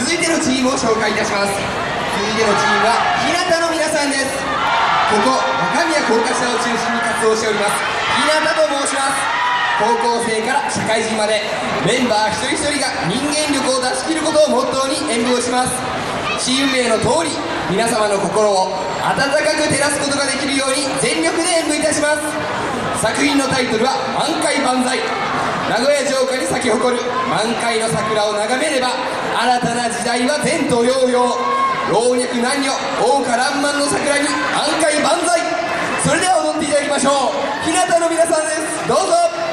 続いてのチームを紹介いたします。続いてのチームは日向の皆さんです。ここ若宮高架下を中心に活動しております日向と申します。高校生から社会人までメンバー一人一人が人間力を出し切ることをモットーに演舞をします。チーム名の通り皆様の心を温かく照らすことができるように全力で演舞いたします。作品のタイトルは満開万歳。名古屋城下に咲き誇る満開の桜を眺めれば新たな時代は前途洋々。老若男女豪華爛漫の桜に満開万歳。それでは踊っていただきましょう。日向の皆さんです。どうぞ。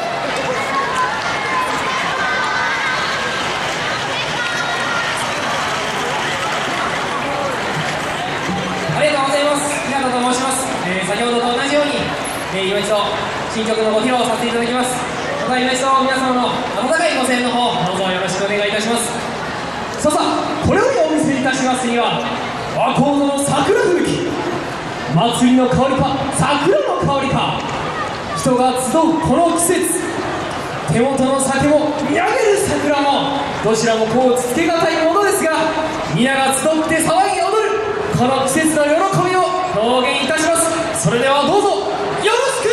ありがとうございます。日向と申します。先ほどと同じように、今一度新曲のご披露をさせていただきます。また今一度皆様の温かいご声援の方どうぞよろしくお願いいたします。さあこれをお見せいたしますには和光の桜吹雪、祭りの香りか桜の香りか、人が集うこの季節、手元の酒も見上げる桜もどちらもこうつけがたいものですが、皆が集って騒ぎ踊るこの季節の喜びを表現いたします。それではどうぞよろしく。